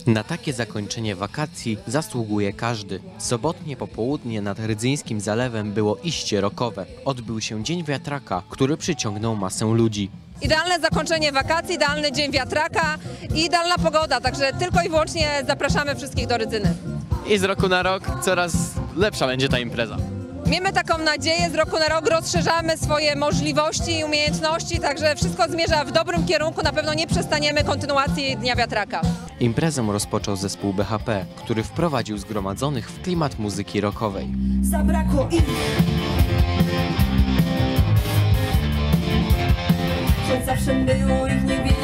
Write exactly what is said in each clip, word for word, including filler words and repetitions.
Na takie zakończenie wakacji zasługuje każdy. Sobotnie popołudnie nad Rydzyńskim Zalewem było iście rockowe. Odbył się Dzień Wiatraka, który przyciągnął masę ludzi. Idealne zakończenie wakacji, idealny dzień wiatraka i idealna pogoda, także tylko i wyłącznie zapraszamy wszystkich do Rydzyny. I z roku na rok coraz lepsza będzie ta impreza. Miejmy taką nadzieję, z roku na rok rozszerzamy swoje możliwości i umiejętności, także wszystko zmierza w dobrym kierunku, na pewno nie przestaniemy kontynuacji Dnia Wiatraka. Imprezę rozpoczął zespół B H P, który wprowadził zgromadzonych w klimat muzyki rockowej. Zabrakło im, że zawsze było ich niewielu.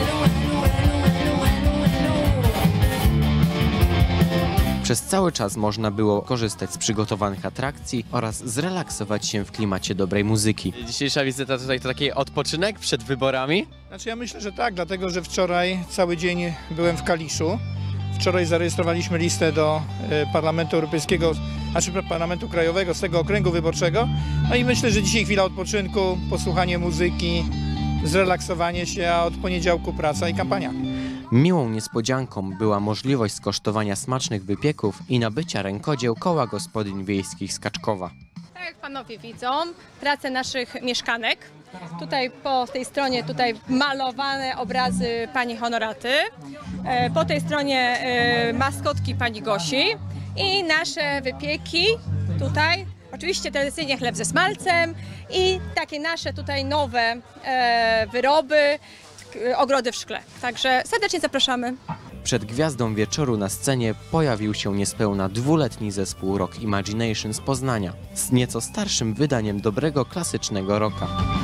Przez cały czas można było korzystać z przygotowanych atrakcji oraz zrelaksować się w klimacie dobrej muzyki. Dzisiejsza wizyta tutaj to taki odpoczynek przed wyborami? Znaczy ja myślę, że tak, dlatego że wczoraj cały dzień byłem w Kaliszu. Wczoraj zarejestrowaliśmy listę do Parlamentu Europejskiego, znaczy Parlamentu Krajowego z tego okręgu wyborczego. No i myślę, że dzisiaj chwila odpoczynku, posłuchanie muzyki, zrelaksowanie się, a od poniedziałku praca i kampania. Miłą niespodzianką była możliwość skosztowania smacznych wypieków i nabycia rękodzieł Koła Gospodyń Wiejskich z Kaczkowa. Tak jak panowie widzą, pracę naszych mieszkanek. Tutaj po tej stronie tutaj malowane obrazy pani Honoraty. Po tej stronie maskotki pani Gosi i nasze wypieki tutaj. Oczywiście tradycyjnie chleb ze smalcem i takie nasze tutaj nowe wyroby, ogrody w szkle. Także serdecznie zapraszamy. Przed gwiazdą wieczoru na scenie pojawił się niespełna dwuletni zespół Rock Imagination z Poznania z nieco starszym wydaniem dobrego klasycznego rocka.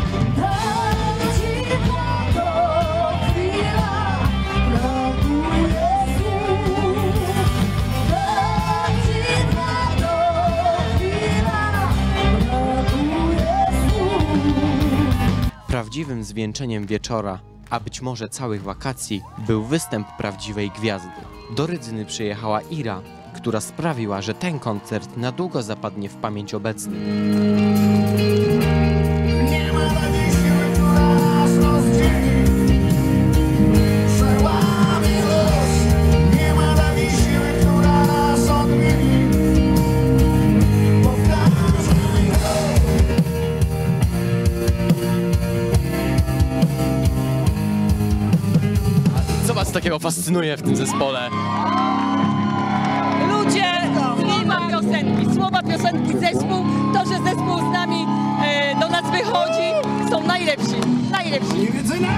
Prawdziwym zwieńczeniem wieczora, a być może całych wakacji, był występ prawdziwej gwiazdy. Do Rydzyny przyjechała Ira, która sprawiła, że ten koncert na długo zapadnie w pamięć obecnych. Co was takiego fascynuje w tym zespole? Ludzie, słowa piosenki, słowa piosenki, zespół, to, że zespół z nami e, do nas wychodzi, są najlepsi, najlepsi.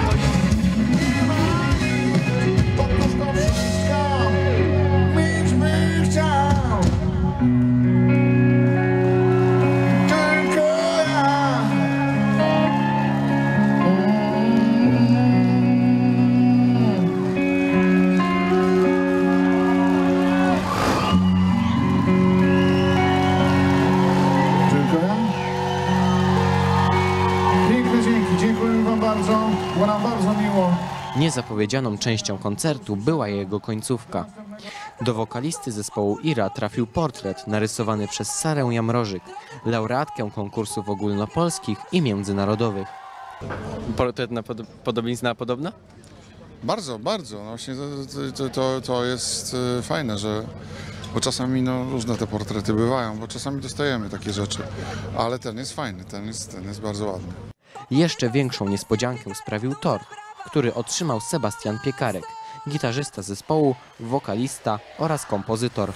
Było nam bardzo miło. Niezapowiedzianą częścią koncertu była jego końcówka. Do wokalisty zespołu Ira trafił portret narysowany przez Sarę Jamrożyk, laureatkę konkursów ogólnopolskich i międzynarodowych. Portret na pod podobizna podobna? Bardzo, bardzo. No właśnie to, to, to jest fajne, że bo czasami no, różne te portrety bywają, bo czasami dostajemy takie rzeczy, ale ten jest fajny, ten jest, ten jest bardzo ładny. Jeszcze większą niespodziankę sprawił tort, który otrzymał Sebastian Piekarek, gitarzysta zespołu, wokalista oraz kompozytor.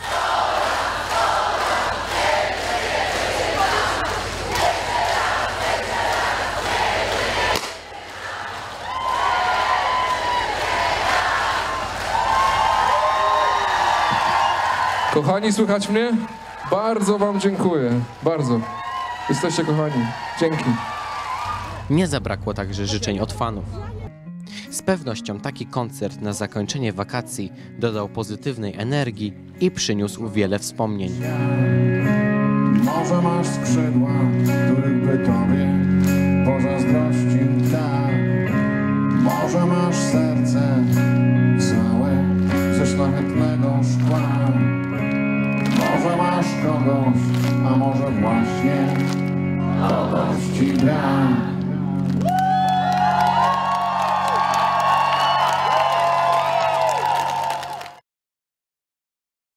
Kochani, słychać mnie? Bardzo wam dziękuję. Bardzo. Jesteście kochani. Dzięki. Nie zabrakło także życzeń od fanów. Z pewnością taki koncert na zakończenie wakacji dodał pozytywnej energii i przyniósł wiele wspomnień. Może masz skrzydła, których by tobie pozazdrościł tak. Może masz serce całe ze szlachetnego szkła. Może masz kogoś, a może właśnie kogoś ci brak.